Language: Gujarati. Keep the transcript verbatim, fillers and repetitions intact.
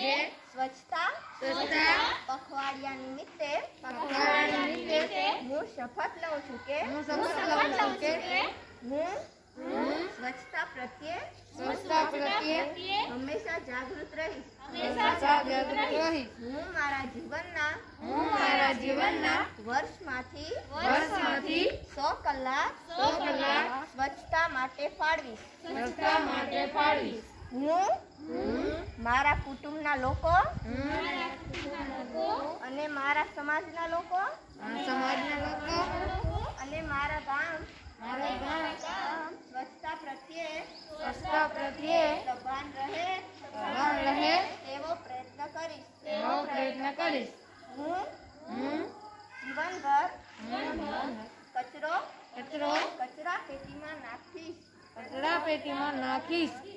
આજે સ્વચ્છતા સ્વચ્છતા પખવાડિયા નિમિત્તે પખવાડિયા નિમિત્તે હું શપથ લઉં છું કે હું શપથ લઉં છું કે હું હું સ્વચ્છતા પ્રત્યે સ્વચ્છતા પ્રત્યે હંમેશા જાગૃત રહીશ હંમેશા જાગૃત રહીશ. હું મારા જીવનના હું મારા જીવનના વર્ષમાંથી વર્ષમાંથી સો કલાક સો કલાક સ્વચ્છતા માટે ફાળવીશ. સ્વચ્છતા માટે ફાળવીશ. હું હું મારા કુટુંબના લોકો હું અને મારા સમાજના લોકો આ સમાજના લોકો અને મારા ગામ મારા ગામ સ્વચ્છતા પ્રત્યે સ્વચ્છતા પ્રત્યે સભાન રહે સભાન રહે તેવો પ્રયત્ન કરીશ. એવો પ્રયત્ન કરીશ. હું હું જીવનભર હું કચરો કચરો કચરા પેટીમાં નાખીશ. કચરા પેટીમાં નાખીશ.